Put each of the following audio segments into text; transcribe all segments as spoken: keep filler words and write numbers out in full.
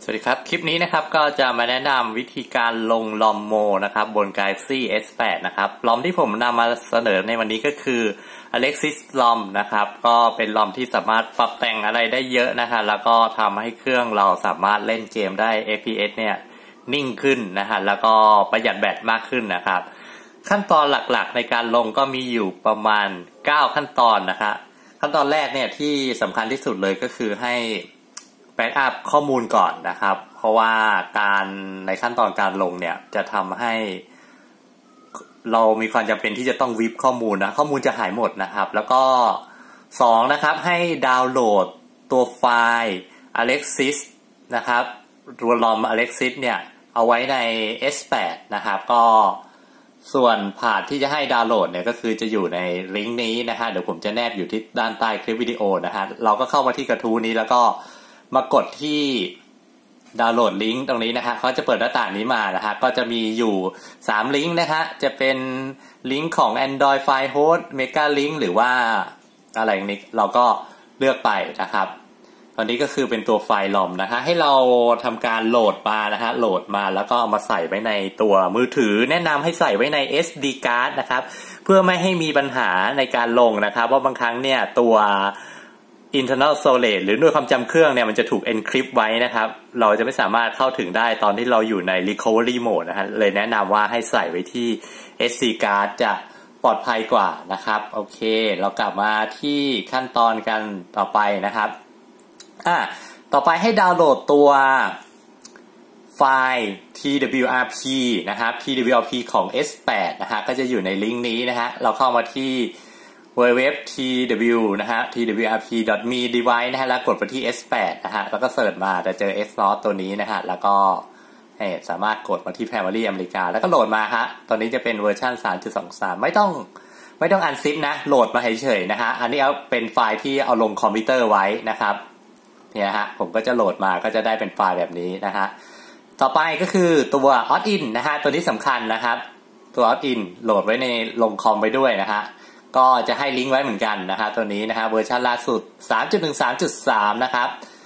สวัสดีครับคลิปนี้นะครับก็จะมาแนะนำวิธีการลงลอมโมนะครับบน Galaxy เอส แปด นะครับลอมที่ผมนำมาเสนอในวันนี้ก็คือ Alexis ลอมนะครับก็เป็นลอมที่สามารถปรับแต่งอะไรได้เยอะนะคะแล้วก็ทำให้เครื่องเราสามารถเล่นเกมได้ เอฟ พี เอส เนี่ยนิ่งขึ้นนะฮะแล้วก็ประหยัดแบตมากขึ้นนะครับขั้นตอนหลักๆในการลงก็มีอยู่ประมาณเก้าขั้นตอนนะคะขั้นตอนแรกเนี่ยที่สำคัญที่สุดเลยก็คือให้แบ็กอัพข้อมูลก่อนนะครับเพราะว่าการในขั้นตอนการลงเนี่ยจะทำให้เรามีความจำเป็นที่จะต้องวิปข้อมูลนะข้อมูลจะหายหมดนะครับแล้วก็สองนะครับให้ดาวน์โหลดตัวไฟล์ Alexis นะครับตัวลอม Alexis เนี่ยเอาไว้ใน เอส แปด นะครับก็ส่วนพาธที่จะให้ดาวน์โหลดเนี่ยก็คือจะอยู่ในลิงก์นี้นะฮะเดี๋ยวผมจะแนบอยู่ที่ด้านใต้คลิปวิดีโอนะฮะเราก็เข้ามาที่กระทู้นี้แล้วก็มากดที่ดาวน์โหลดลิงก์ตรงนี้นะฮะเขาจะเปิดหน้าต่างนี้มานะฮะก็จะมีอยู่สามลิงก์นะฮะจะเป็นลิงก์ของ Android File Host Mega Link หรือว่าอะไรนี้เราก็เลือกไปนะครับตอนนี้ก็คือเป็นตัวไฟล์ลอมนะฮะให้เราทำการโหลดมานะฮะโหลดมาแล้วก็เอามาใส่ไว้ในตัวมือถือแนะนำให้ใส่ไว้ใน เอส ดี card นะครับเพื่อไม่ให้มีปัญหาในการลงนะครับเพราะบางครั้งเนี่ยตัวinternal storage หรือหน่วยความจำเครื่องเนี่ยมันจะถูก encrypt ไว้นะครับเราจะไม่สามารถเข้าถึงได้ตอนที่เราอยู่ใน recovery mode นะฮะเลยแนะนำว่าให้ใส่ไว้ที่ เอส ดี card จะปลอดภัยกว่านะครับโอเคเรากลับมาที่ขั้นตอนกันต่อไปนะครับอ่ะต่อไปให้ดาวน์โหลดตัวไฟล์ ที ดับเบิลยู อาร์ พี นะครับ ที ดับเบิลยู อาร์ พี ของ เอส แปด นะฮะก็จะอยู่ในลิงก์นี้นะฮะเราเข้ามาที่ดับเบิลยู ดับเบิลยู ดับเบิลยู ดอท ที ดับเบิลยู นะฮะ ที ดับเบิลยู อาร์ พี ดอท มี ดีไวซ์ นะฮะแล้วกดไปที่ เอส แปด นะฮะแล้วก็เสิร์ชมาจะเจอ เอ็กซ์ นอต ตัวนี้นะฮะแล้วก็ให้สามารถกดมาที่ Family อเมริกาแล้วก็โหลดมาฮะตอนนี้จะเป็นเวอร์ชัน สามจุดสองสาม ไม่ต้องไม่ต้องอันซิปนะโหลดมาเฉยๆนะฮะอันนี้เอาเป็นไฟล์ที่เอาลงคอมพิวเตอร์ไว้นะครับเนี่ยฮะผมก็จะโหลดมาก็จะได้เป็นไฟล์แบบนี้นะฮะต่อไปก็คือตัว Opt-in นะฮะตัวนี้สำคัญนะครับตัว Opt-in โหลดไว้ในลงคอมไปด้วยนะฮะก็จะให้ลิงก์ไว้เหมือนกันนะฮะตัวนี้นะฮะเวอร์ชันล่าสุด สามจุดหนึ่งสามจุดสาม นะครับ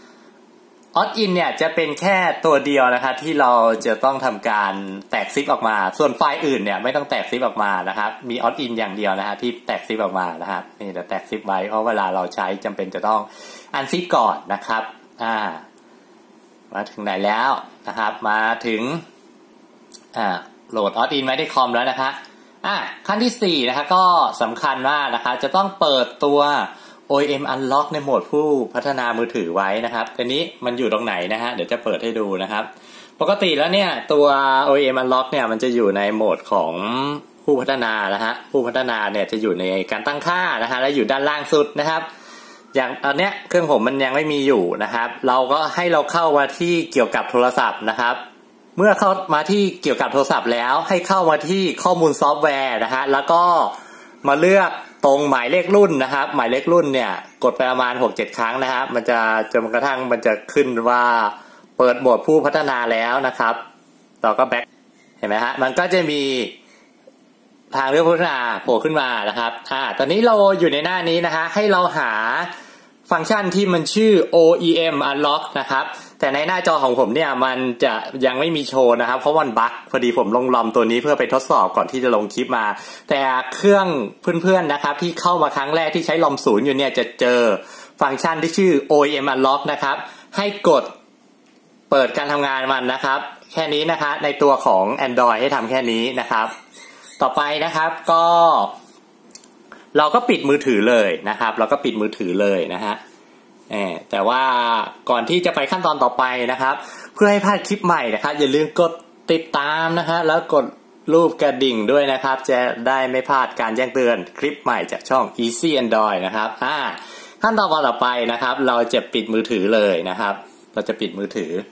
Opt-in เนี่ยจะเป็นแค่ตัวเดียวนะครับที่เราจะต้องทำการแตกซิปออกมาส่วนไฟล์อื่นเนี่ยไม่ต้องแตกซิปออกมานะครับมี Opt-in อย่างเดียวนะฮะที่แตกซิปออกมานะครับนี่เดี๋ยวแตกซิปไว้เพราะเวลาเราใช้จำเป็นจะต้องอันซิปก่อนนะครับอ่ามาถึงไหนแล้วนะครับมาถึงอ่าโหลด Opt-in ไว้ในคอมแล้วนะคะอ่ะขั้นที่สี่นะคะก็สำคัญมากนะคะจะต้องเปิดตัว โอ อี เอ็ม Unlock ในโหมดผู้พัฒนามือถือไว้นะครับทีนี้มันอยู่ตรงไหนนะฮะเดี๋ยวจะเปิดให้ดูนะครับปกติแล้วเนี่ยตัว โอ อี เอ็ม Unlock เนี่ยมันจะอยู่ในโหมดของผู้พัฒนานะฮะผู้พัฒนาเนี่ยจะอยู่ในการตั้งค่านะฮะและอยู่ด้านล่างสุดนะครับอย่างตอนเนี้ยเครื่องผมมันยังไม่มีอยู่นะครับเราก็ให้เราเข้ามาที่เกี่ยวกับโทรศัพท์นะครับเมื่อเข้ามาที่เกี่ยวกับโทรศัพท์แล้วให้เข้ามาที่ข้อมูลซอฟต์แวร์นะฮะแล้วก็มาเลือกตรงหมายเลขรุ่นนะครับหมายเลขรุ่นเนี่ยกดไปประมาณ หกเจ็ด ครั้งนะครับมันจะจนกระทั่งมันจะขึ้นว่าเปิดโหมดผู้พัฒนาแล้วนะครับเราก็แบ็คเห็นไหมฮะมันก็จะมีทางเลือกพัฒนาโผล่ขึ้นมานะครับอ่าตอนนี้เราอยู่ในหน้านี้นะฮะให้เราหาฟังก์ชันที่มันชื่อ โอ อี เอ็ม Unlock นะครับแต่ในหน้าจอของผมเนี่ยมันจะยังไม่มีโชว์นะครับเพราะมันบั๊กพอดีผมลงลอมตัวนี้เพื่อไปทดสอบก่อนที่จะลงคลิปมาแต่เครื่องเพื่อนๆนะครับที่เข้ามาครั้งแรกที่ใช้ลอมศูนย์อยู่เนี่ยจะเจอฟังก์ชันที่ชื่อ โอ อี เอ็ม Unlock นะครับให้กดเปิดการทำงานมันนะครับแค่นี้นะคะในตัวของ Android ให้ทำแค่นี้นะครับต่อไปนะครับก็เราก็ปิดมือถือเลยนะครับเราก็ปิดมือถือเลยนะฮะแต่ว่าก่อนที่จะไปขั้นตอนต่อไปนะครับเพื่อให้พลาดคลิปใหม่นะครับอย่าลืมกดติดตามนะฮะแล้วกดรูปกระดิ่งด้วยนะครับจะได้ไม่พลาดการแจ้งเตือนคลิปใหม่จากช่อง Easy Android นะครับอ่าขั้นตอนต่อไปนะครับเราจะปิดมือถือเลยนะครับเราจะปิดมือถือ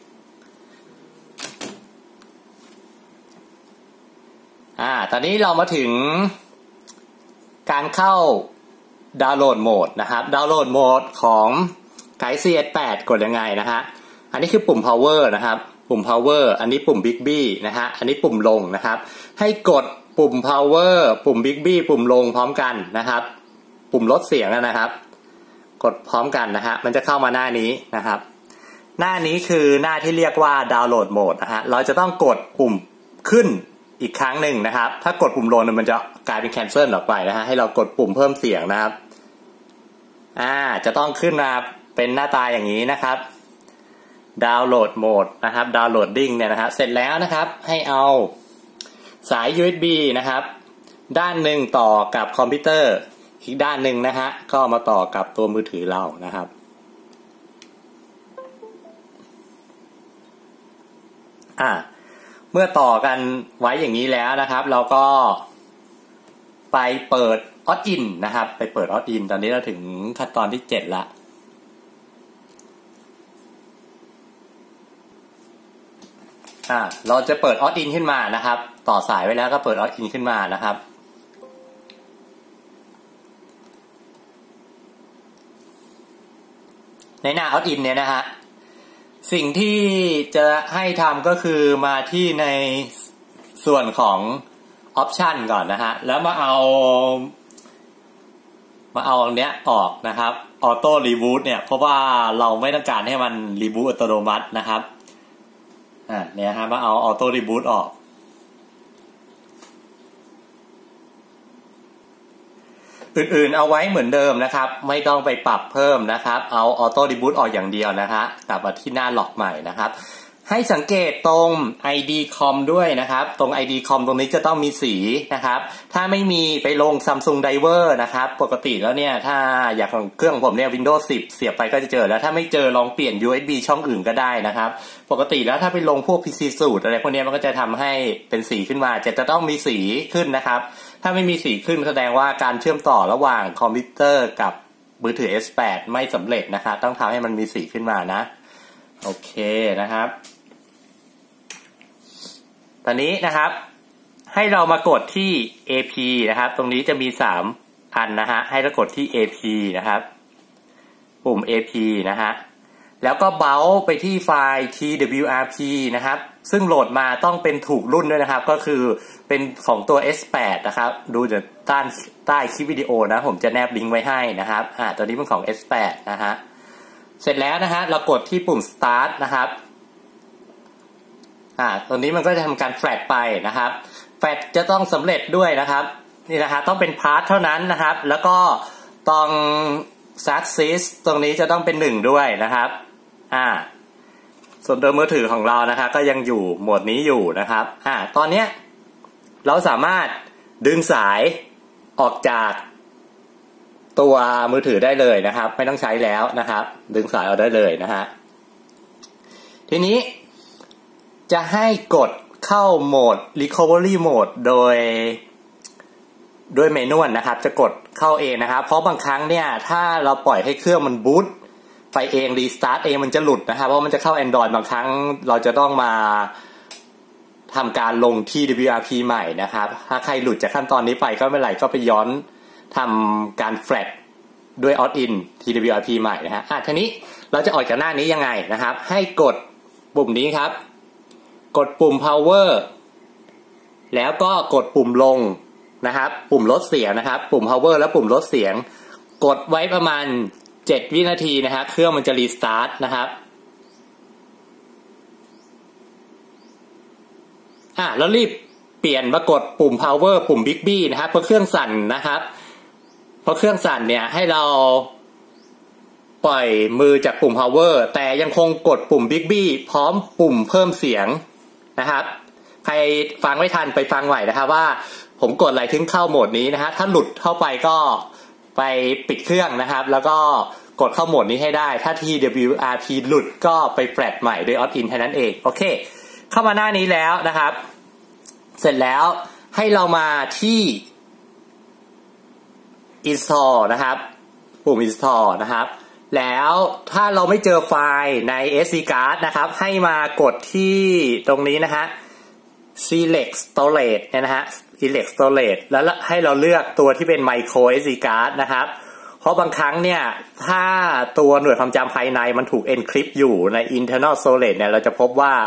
อ่าตอนนี้เรามาถึงการเข้าดาวน์โหลดโหมดนะครับดาวน์โหลดโหมดของ Galaxy เอส แปด กดยังไงนะฮะอันนี้คือปุ่ม power นะครับปุ่ม power อันนี้ปุ่ม bigby นะฮะอันนี้ปุ่มลงนะครับให้กดปุ่ม power ปุ่ม bigby ปุ่มลงพร้อมกันนะครับปุ่มลดเสียงนะครับกดพร้อมกันนะฮะมันจะเข้ามาหน้านี้นะครับหน้านี้คือหน้าที่เรียกว่าดาวน์โหลดโหมดนะฮะเราจะต้องกดปุ่มขึ้นอีกครั้งหนึ่งนะครับถ้ากดปุ่มลงมันจะกลายเป็นแคนเซิลออกไปนะฮะให้เรากดปุ่มเพิ่มเสียงนะครับอ่าจะต้องขึ้นมาเป็นหน้าตาอย่างนี้นะครับดาวน์โหลดโหมดนะครับดาวน์โหลดดิ้งเนี่ยนะครับเสร็จแล้วนะครับให้เอาสาย ยู เอส บี นะครับด้านหนึ่งต่อกับคอมพิวเตอร์อีกด้านหนึ่งนะฮะก็มาต่อกับตัวมือถือเรานะครับอ่าเมื่อต่อกันไว้อย่างนี้แล้วนะครับเราก็ไปเปิดออดอินนะครับไปเปิดออดอินตอนนี้เราถึงขั้นตอนที่เจ็ดละอ่าเราจะเปิดออดอินขึ้นมานะครับต่อสายไว้แล้วก็เปิดออดอินขึ้นมานะครับในหน้าออดอินเนี่ยนะฮะสิ่งที่จะให้ทำก็คือมาที่ในส่วนของออปชันก่อนนะฮะแล้วมาเอามาเอาอันเนี้ยออกนะครับออโต้รีบูตเนี่ยเพราะว่าเราไม่ต้องการให้มันรีบูตอัตโนมัตินะครับอ่าเนี่ยฮะมาเอาออโต้รีบูตออกอื่นๆเอาไว้เหมือนเดิมนะครับไม่ต้องไปปรับเพิ่มนะครับเอาออโต้รีบูตออกอย่างเดียวนะคะกลับมาที่หน้าล็อกใหม่นะครับให้สังเกตตรง ไอ ดี คอม ด้วยนะครับตรง ไอ ดี คอม ตรงนี้จะต้องมีสีนะครับถ้าไม่มีไปลง Samsung Driver นะครับปกติแล้วเนี่ยถ้าอยากของเครื่องผมเนี่ย Windows สิบเสียบไปก็จะเจอแล้วถ้าไม่เจอลองเปลี่ยน ยู เอส บี ช่องอื่นก็ได้นะครับปกติแล้วถ้าไปลงพวก พี ซี Suite อะไรพวกนี้มันก็จะทำให้เป็นสีขึ้นมาจะจะต้องมีสีขึ้นนะครับถ้าไม่มีสีขึ้นแสดงว่าการเชื่อมต่อระหว่างคอมพิวเตอร์กับมือถือ เอส แปด ไม่สำเร็จนะครับต้องทำให้มันมีสีขึ้นมานะโอเคนะครับตอนนี้นะครับให้เรามากดที่ เอ พี นะครับตรงนี้จะมีสามอันนะฮะให้เรากดที่ เอ พี นะครับปุ่ม เอ พี นะฮะแล้วก็เบราว์ไปที่ไฟล์ ที ดับเบิลยู อาร์ พี นะครับซึ่งโหลดมาต้องเป็นถูกรุ่นด้วยนะครับก็คือเป็นของตัว เอส แปด นะครับดูจากใต้ใต้คลิปวิดีโอนะผมจะแนบลิงก์ไว้ให้นะครับอ่าตัวนี้เป็นของ เอส แปด นะฮะเสร็จแล้วนะฮะเรากดที่ปุ่ม start นะครับอ่าตรงนี้มันก็จะทำการแฟลชไปนะครับแฟลชจะต้องสำเร็จด้วยนะครับนี่นะฮะต้องเป็นพาร์ทเท่านั้นนะครับแล้วก็ตรง success ตรงนี้จะต้องเป็นหนึ่งด้วยนะครับอ่าส่วนตัวมือถือของเรานะครับก็ยังอยู่โหมดนี้อยู่นะครับอ่าตอนเนี้ยเราสามารถดึงสายออกจากตัวมือถือได้เลยนะครับไม่ต้องใช้แล้วนะครับดึงสายออกได้เลยนะฮะทีนี้จะให้กดเข้าโหมด Recovery Mode โดยโดยเมนูนะครับจะกดเข้าเองนะครับเพราะบางครั้งเนี่ยถ้าเราปล่อยให้เครื่องมันบูตไปเองรีสตาร์ทเองมันจะหลุดนะครับเพราะมันจะเข้า Android บางครั้งเราจะต้องมาทำการลง ที ดับเบิลยู อาร์ พี ใหม่นะครับถ้าใครหลุดจากขั้นตอนนี้ไปก็ไม่เป็นไรก็ไปย้อนทำการแฟลชด้วย Opt-in ที ดับเบิลยู อาร์ พี ใหม่นะฮะอ่ะทีนี้เราจะออกจากหน้านี้ยังไงนะครับให้กดปุ่มนี้ครับกดปุ่ม power แล้วก็กดปุ่มลงนะครับปุ่มลดเสียงนะครับปุ่ม power แล้วปุ่มลดเสียงกดไว้ประมาณเจ็ดวินาทีนะครับเครื่องมันจะรีสตาร์ทนะครับอ่ะแล้วรีบเปลี่ยนมากดปุ่ม power ปุ่ม big b นะครับเพราะเครื่องสั่นนะครับเพราะเครื่องสั่นเนี่ยให้เราปล่อยมือจากปุ่ม power แต่ยังคงกดปุ่ม big b พร้อมปุ่มเพิ่มเสียงนะครับใครฟังไม่ทันไปฟังใหม่นะครับว่าผมกดอะไรถึงเข้าโหมดนี้นะฮะถ้าหลุดเข้าไปก็ไปปิดเครื่องนะครับแล้วก็กดเข้าโหมดนี้ให้ได้ถ้า ที ดับเบิลยู อาร์ พี หลุดก็ไปแฟลชใหม่ด้วย Opt-in แค่นั้นเองโอเคเข้ามาหน้านี้แล้วนะครับเสร็จแล้วให้เรามาที่ install นะครับปุ่ม install นะครับแล้วถ้าเราไม่เจอไฟล์ใน เอส ดี card นะครับให้มากดที่ตรงนี้นะฮะ select storage เนี่ยนะฮะ select storage แล้วให้เราเลือกตัวที่เป็น micro เอส ดี card นะครับเพราะบางครั้งเนี่ยถ้าตัวหน่วยความจำภายในมันถูก encrypt อยู่ใน internal storage เนี่ยเราจะพบว่า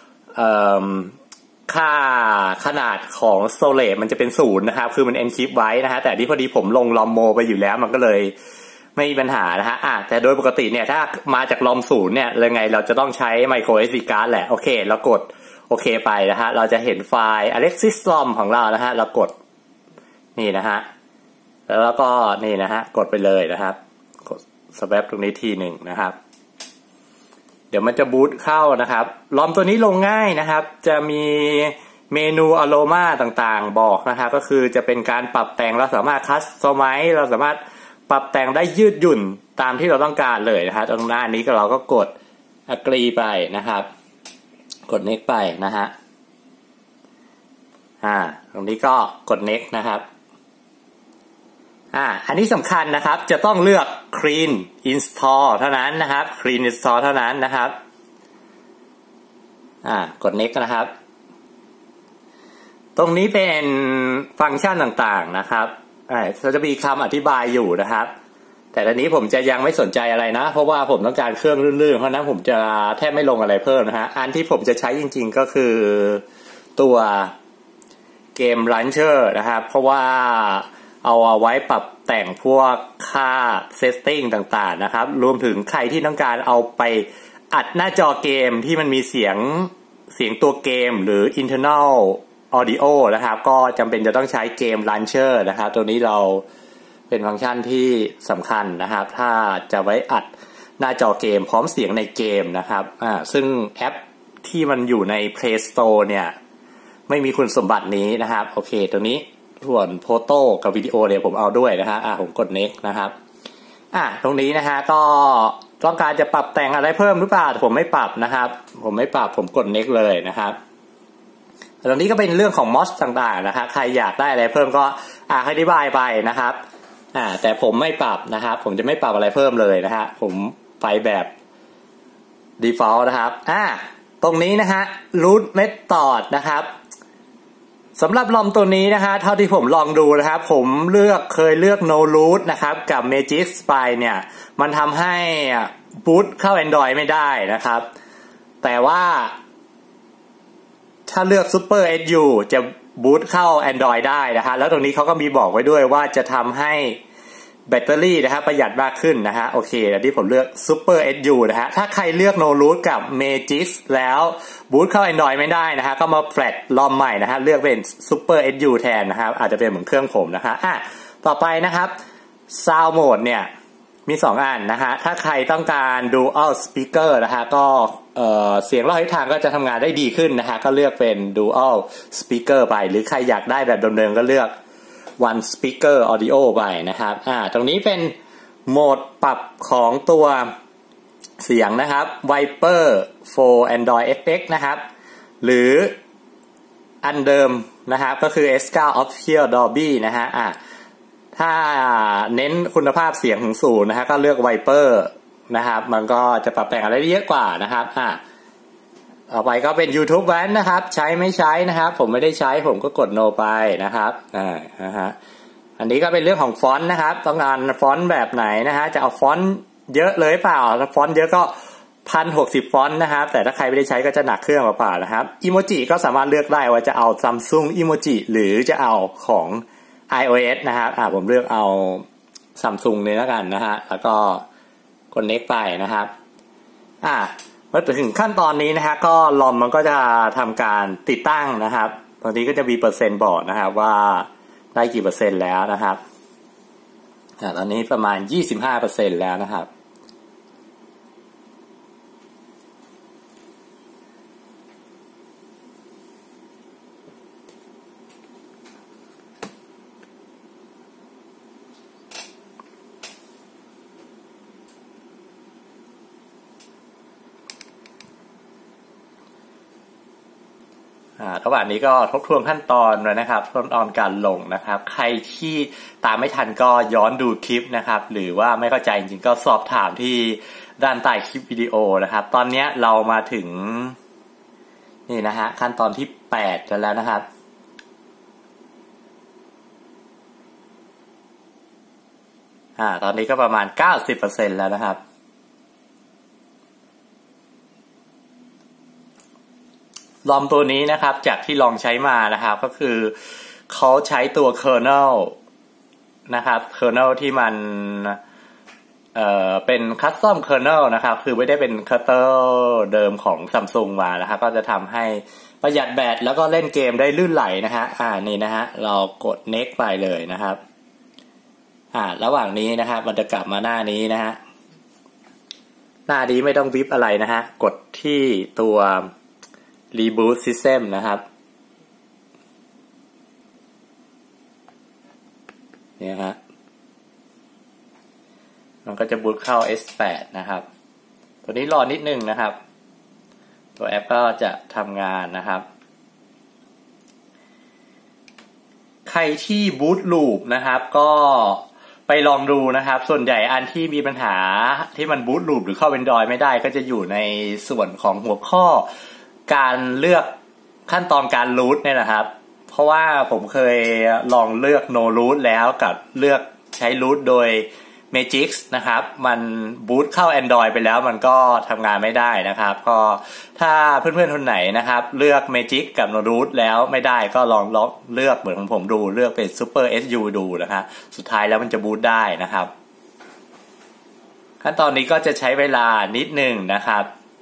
ค่าขนาดของ storage มันจะเป็นศูนย์นะครับคือมัน encrypt ไว้นะฮะแต่ที่พอดีผมลง ลอม โม ไปอยู่แล้วมันก็เลยไม่มีปัญหานะฮะอ่ะแต่โดยปกติเนี่ยถ้ามาจากลอมศูนย์เนี่ยยังไงเราจะต้องใช้ micro เอส ดี card แหละโอเคเรากดโอเคไปนะฮะเราจะเห็นไฟล์ Alexis ROM ของเรานะฮะเรากดนี่นะฮะแล้วก็นี่นะฮะกดไปเลยนะครับกด swap ตรงนี้ทีหนึ่งนะครับเดี๋ยวมันจะบูตเข้านะครับลอมตัวนี้ลงง่ายนะครับจะมีเมนูอโรมาต่างๆบอกนะครับก็คือจะเป็นการปรับแต่งเราสามารถคัสตอมไมซ์เราสามารถปรับแต่งได้ยืดหยุ่นตามที่เราต้องการเลยนะครับตรงหน้านี้ก็เราก็กด agree ไปนะครับกด next ไปนะฮะอ่าตรงนี้ก็กด next นะครับอ่าอันนี้สำคัญนะครับจะต้องเลือก clean install เท่านั้นนะครับ clean install เท่านั้นนะครับอ่ากด next นะครับตรงนี้เป็นฟังก์ชันต่างๆนะครับอ่าจะมีคำอธิบายอยู่นะครับแต่ตอนนี้ผมจะยังไม่สนใจอะไรนะเพราะว่าผมต้องการเครื่องลื่นๆเพราะนั้นผมจะแทบไม่ลงอะไรเพิ่มนะฮะอันที่ผมจะใช้จริงๆก็คือตัวเกม Launcher นะครับเพราะว่าเอาเอาไว้ปรับแต่งพวกค่า setting ต่างๆนะครับรวมถึงใครที่ต้องการเอาไปอัดหน้าจอเกมที่มันมีเสียงเสียงตัวเกมหรือ internal audio นะครับก็จำเป็นจะต้องใช้เกม Launcher นะครับตัวนี้เราเป็นฟังก์ชันที่สำคัญนะครับถ้าจะไว้อัดหน้าจอเกมพร้อมเสียงในเกมนะครับอ่าซึ่งแอปที่มันอยู่ใน Play Store เนี่ยไม่มีคุณสมบัตินี้นะครับโอเคตัวนี้ส่วนโฟโต้กับวิดีโอเนี่ยผมเอาด้วยนะฮะอ่าผมกด next นะครับอ่าตรงนี้นะฮะก็ต้องการจะปรับแต่งอะไรเพิ่มหรือเปล่าผมไม่ปรับนะครับผมไม่ปรับผมกด next เลยนะครับตรงนี้ก็เป็นเรื่องของ mod ต่างๆนะครับใครอยากได้อะไรเพิ่มก็อ่าอธิบายไปนะครับอ่าแต่ผมไม่ปรับนะครับผมจะไม่ปรับอะไรเพิ่มเลยนะฮะผมไปแบบ default นะครับอ่าตรงนี้นะฮะ root method นะครับสำหรับลอมตัวนี้นะฮะเท่าที่ผมลองดูนะครับผมเลือกเคยเลือก no root นะครับกับ Magisk ไปเนี่ยมันทำให้บูตเข้า Android ไม่ได้นะครับแต่ว่าถ้าเลือก Super เอส ยู จะบูตเข้า Android ได้นะฮะแล้วตรงนี้เขาก็มีบอกไว้ด้วยว่าจะทำให้แบตเตอรี่นะฮะประหยัดมากขึ้นนะฮะโอเคอันนี้ผมเลือก Super เอส ยู นะฮะถ้าใครเลือก No Root กับ Magisk แล้วบูตเข้า Android ไม่ได้นะฮะก็มาแฟลตลอมใหม่นะฮะเลือกเป็น Super เอส ยู แทนนะครับอาจจะเป็นเหมือนเครื่องผมนะฮะอ่ะต่อไปนะครับ Sound Mode เนี่ยมีสองอันนะฮะถ้าใครต้องการ Dual Speaker นะฮะก็เอ่อเสียงรอบทิศทางก็จะทำงานได้ดีขึ้นนะฮะก็เลือกเป็น Dual Speaker ไปหรือใครอยากได้แบบเดิมๆก็เลือก One Speaker Audio ไปนะครับอ่าตรงนี้เป็นโหมดปรับของตัวเสียงนะครับ Viper for Android เอฟ เอ็กซ์ นะครับหรืออันเดิมนะครับก็คือ เอส ไนน์ Official Dolby นะฮะอ่าถ้าเน้นคุณภาพเสียงถึงศูนย์นะฮะก็เลือก Viper นะครับมันก็จะปรับแต่งอะไรได้เยอะกว่านะครับอ่าต่อไปก็เป็น YouTube แวนนะครับใช้ไม่ใช้นะครับผมไม่ได้ใช้ผมก็กด no ไปนะครับอ่านะฮะอันนี้ก็เป็นเรื่องของฟอนต์นะครับต้องการฟอนต์แบบไหนนะฮะจะเอาฟอนต์เยอะเลยเปล่าถ้าฟอนต์เยอะก็ หนึ่งพันหกสิบ ฟอนต์นะครับแต่ถ้าใครไม่ได้ใช้ก็จะหนักเครื่องเปล่าๆนะครับอีโมจิก็สามารถเลือกได้ว่าจะเอา Samsung Emoji หรือจะเอาของ iOS นะครับอ่าผมเลือกเอา Samsung เลยแล้วกันนะฮะแล้วก็กด next ไปนะครับอ่าพอถึงขั้นตอนนี้นะฮะก็ลอมมันก็จะทำการติดตั้งนะครับตอนนี้ก็จะมีเปอร์เซ็นต์บอกนะครับว่าได้กี่เปอร์เซ็นต์แล้วนะครับอ่าตอนนี้ประมาณ ยี่สิบห้าเปอร์เซ็นต์ แล้วนะครับระหว่างนี้ก็ทบทวนขั้นตอนเลยนะครับขั้นตอนการลงนะครับใครที่ตามไม่ทันก็ย้อนดูคลิปนะครับหรือว่าไม่เข้าใจจริงๆก็สอบถามที่ด้านใต้คลิปวิดีโอนะครับตอนนี้เรามาถึงนี่นะฮะขั้นตอนที่แปดแล้วนะครับอ่าตอนนี้ก็ประมาณ เก้าสิบเปอร์เซ็นต์ แล้วนะครับลอมตัวนี้นะครับจากที่ลองใช้มานะครับก็คือเขาใช้ตัว kernel นะครับ kernel ที่มันเอ่อเป็นคัสตอมเคอร์เนลนะครับคือไม่ได้เป็นเคอร์เนลเดิมของ Samsung มานะครับก็จะทำให้ประหยัดแบตแล้วก็เล่นเกมได้ลื่นไหลนะฮะอ่านี่นะฮะเรากด next ไปเลยนะครับอ่าระหว่างนี้นะครับมันจะกลับมาหน้านี้นะฮะหน้านี้ไม่ต้องวิบอะไรนะฮะกดที่ตัว reboot system นะครับเนี่ยฮะมันก็จะบูตเข้า เอส แปด นะครับตัวนี้รอนิดนึงนะครับตัวแอปก็จะทำงานนะครับใครที่บูตลูปนะครับก็ไปลองดูนะครับส่วนใหญ่อันที่มีปัญหาที่มันบูตลูปหรือเข้า Android ไม่ได้ก็จะอยู่ในส่วนของหัวข้อการเลือกขั้นตอนการรูทเนี่ยนะครับเพราะว่าผมเคยลองเลือก no root แล้วกับเลือกใช้รูทโดย Magisk นะครับมันบูตเข้า Android ไปแล้วมันก็ทำงานไม่ได้นะครับก็ถ้าเพื่อนๆคนไหนนะครับเลือก Magisk กับ no root แล้วไม่ได้ก็ลองลองเลือกเหมือนของผมดูเลือกเป็น Super เอส ยู ดูนะครับสุดท้ายแล้วมันจะบูตได้นะครับขั้นตอนนี้ก็จะใช้เวลานิดนึงนะครับ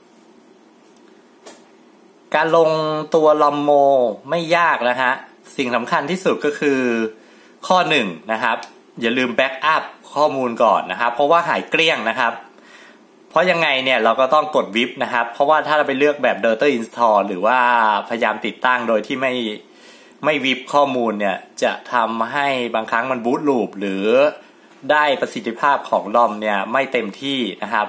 การลงตัวลอมโมไม่ยากนะฮะสิ่งสำคัญที่สุดก็คือข้อหนึ่งนะครับอย่าลืมแบ็กอัพข้อมูลก่อนนะครับเพราะว่าหายเกลี้ยงนะครับเพราะยังไงเนี่ยเราก็ต้องกดวิปนะครับเพราะว่าถ้าเราไปเลือกแบบ Data Install หรือว่าพยายามติดตั้งโดยที่ไม่ไม่วิปข้อมูลเนี่ยจะทำให้บางครั้งมันบูตลูปหรือได้ประสิทธิภาพของลอมเนี่ยไม่เต็มที่นะครับ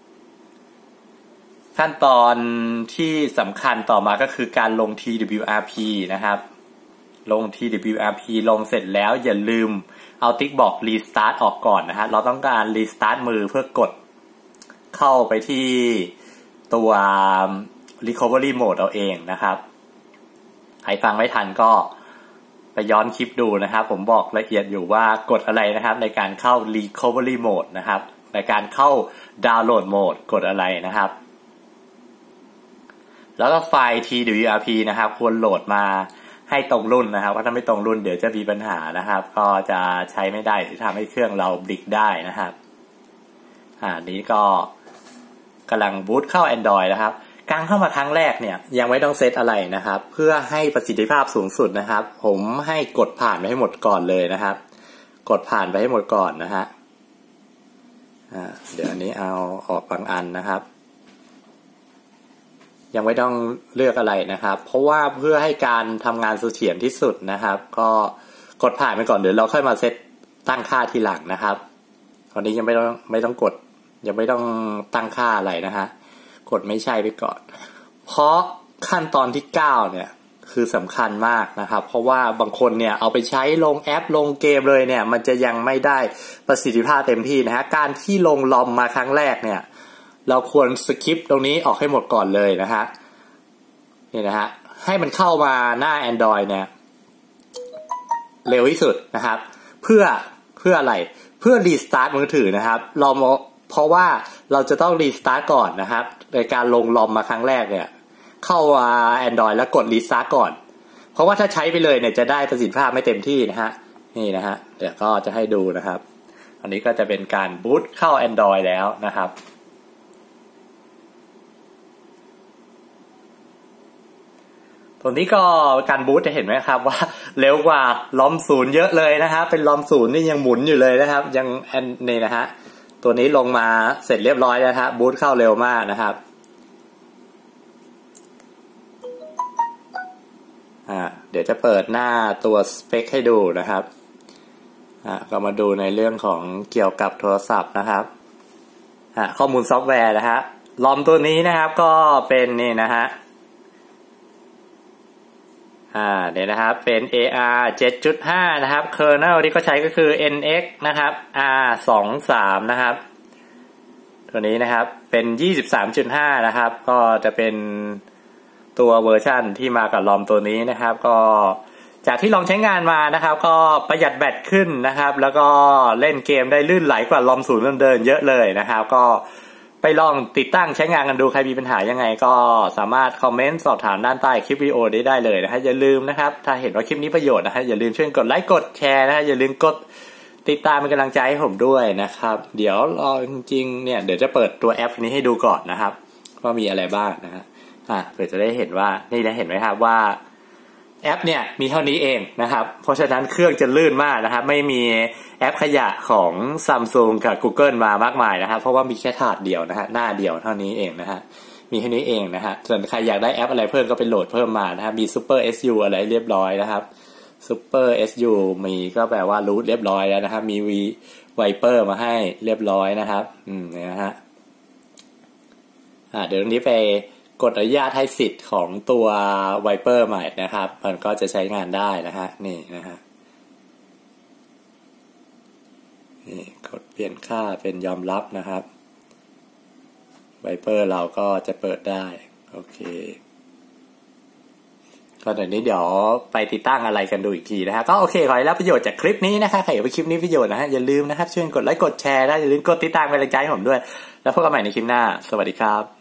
ขั้นตอนที่สำคัญต่อมาก็คือการลง ที ดับเบิลยู อาร์ พี นะครับลง ที ดับเบิลยู อาร์ พี ลงเสร็จแล้วอย่าลืมเอาติ๊กบอก Restart ออกก่อนนะฮะเราต้องการ Restart มือเพื่อกดเข้าไปที่ตัว Recovery Mode เอาเองนะครับใครฟังไม่ทันก็ไปย้อนคลิปดูนะครับผมบอกละเอียดอยู่ว่ากดอะไรนะครับในการเข้า Recovery Mode นะครับในการเข้า Download Mode กดอะไรนะครับแล้วก็ไฟล์ ที ดับเบิลยู อาร์ พี นะครับควรโหลดมาให้ตรงรุ่นนะครับเพราะถ้าไม่ตรงรุ่นเดี๋ยวจะมีปัญหานะครับก็จะใช้ไม่ได้หรือทำให้เครื่องเราบลิกได้นะครับอ่านี้ก็กำลังบูตเข้า Android นะครับการเข้ามาครั้งแรกเนี่ยยังไม่ต้องเซตอะไรนะครับเพื่อให้ประสิทธิภาพสูงสุดนะครับผมให้กดผ่านไปให้หมดก่อนเลยนะครับกดผ่านไปให้หมดก่อนนะฮะอ่าเดี๋ยวอันนี้เอาออกบางอันนะครับยังไม่ต้องเลือกอะไรนะครับเพราะว่าเพื่อให้การทำงานเสถียรที่สุดนะครับก็กดผ่านไปก่อนเดี๋ยวเราค่อยมาเซตตั้งค่าทีหลังนะครับตอนนี้ยังไม่ต้องไม่ต้องกดยังไม่ต้องตั้งค่าอะไรนะฮะกดไม่ใช่ไปก่อนเพราะขั้นตอนที่เก้าเนี่ยคือสำคัญมากนะครับเพราะว่าบางคนเนี่ยเอาไปใช้ลงแอปลงเกมเลยเนี่ยมันจะยังไม่ได้ประสิทธิภาพเต็มที่นะฮะการที่ลงลอมมาครั้งแรกเนี่ยเราควรสคิปตรงนี้ออกให้หมดก่อนเลยนะฮะนี่นะฮะให้มันเข้ามาหน้า Android เนี่ยเร็วที่สุดนะครับเพื่อเพื่ออะไรเพื่อรีสตาร์ทมือถือนะครับเราเพราะว่าเราจะต้องรีสตาร์ทก่อนนะครับในการลงลอมมาครั้งแรกเนี่ยเข้ามา Android แล้วกดรีสตาร์ทก่อนเพราะว่าถ้าใช้ไปเลยเนี่ยจะได้ประสิทธิภาพไม่เต็มที่นะฮะนี่นะฮะเดี๋ยวก็จะให้ดูนะครับอันนี้ก็จะเป็นการบูตเข้า Android แล้วนะครับตรงนี้ก็การบูตจะเห็นไหมครับว่าเร็วกว่าลอมศูนย์เยอะเลยนะครับเป็นลอมศูนย์นี่ยังหมุนอยู่เลยนะครับยังแอนนี่นะฮะตัวนี้ลงมาเสร็จเรียบร้อยแล้วครับบูตเข้าเร็วมากนะครับอ่าเดี๋ยวจะเปิดหน้าตัวสเปคให้ดูนะครับอ่าก็มาดูในเรื่องของเกี่ยวกับโทรศัพท์นะครับอ่าข้อมูลซอฟต์แวร์นะฮะลอมตัวนี้นะครับก็เป็นนี่นะฮะอ่าเนี่ยนะครับเป็น เอ อาร์ เจ็ดจุดห้า นะครับ kernel ที่เขาใช้ก็คือ เอ็น เอ็กซ์ นะครับ อาร์ สองสิบสาม นะครับตัวนี้นะครับเป็น ยี่สิบสามจุดห้า นะครับก็จะเป็นตัวเวอร์ชันที่มากับลอมตัวนี้นะครับก็จากที่ลองใช้งานมานะครับก็ประหยัดแบตขึ้นนะครับแล้วก็เล่นเกมได้ลื่นไหลกว่าลอมศูนย์เดินเยอะเลยนะครับก็ไปลองติดตั้งใช้งานกันดูใครมีปัญหายังไงก็สามารถคอมเมนต์สอบถามด้านใต้คลิปวิดีโอได้ได้เลยนะฮะอย่าลืมนะครับถ้าเห็นว่าคลิปนี้ประโยชน์นะฮะอย่าลืมช่วยกดไลค์กดแชร์นะฮะอย่าลืมกดติดตามเป็นกำลังใจให้ผมด้วยนะครับเดี๋ยวรอจริงๆเนี่ยเดี๋ยวจะเปิดตัวแอปนี้ให้ดูก่อนนะครับว่ามีอะไรบ้างนะฮะอ่ะเพื่อจะได้เห็นว่านี่ได้เห็นไหมครับว่าแอปเนี่ยมีเท่านี้เองนะครับเพราะฉะนั้นเครื่องจะลื่นมากนะครับไม่มีแอปขยะของ Samsung กับ Google มามากมายนะครับเพราะว่ามีแค่ถาดเดียวนะฮะหน้าเดียวเท่านี้เองนะฮะมีแค่นี้เองนะฮะส่วนใครอยากได้แอปอะไรเพิ่มก็ไปโหลดเพิ่มมานะฮะมี Super เอส ยู อะไรเรียบร้อยนะครับ Super เอส ยู มีก็แปลว่ารูทเรียบร้อยแล้วนะครับมี V Viper มาให้เรียบร้อยนะครับอืมนะฮะอ่าเดี๋ยวตรงนี้ไปกดอนุญาตให้สิทธิ์ของตัว Viper ใหม่นะครับมันก็จะใช้งานได้นะฮะนี่นะฮะนี่กดเปลี่ยนค่าเป็นยอมรับนะครับ Viper เราก็จะเปิดได้โอเคก็เดี๋ยวนี้เดี๋ยวไปติดตั้งอะไรกันดูอีกทีนะฮะก็โอเคขอให้รับประโยชน์จากคลิปนี้นะคะใครอยากไปคลิปนี้ประโยชน์นะฮะอย่าลืมนะครับช่วยกดไลค์กดแชร์นะอย่าลืมกดติดตามเป็นกำลังใจให้ผมด้วยแล้วพบกันใหม่ในคลิปหน้าสวัสดีครับ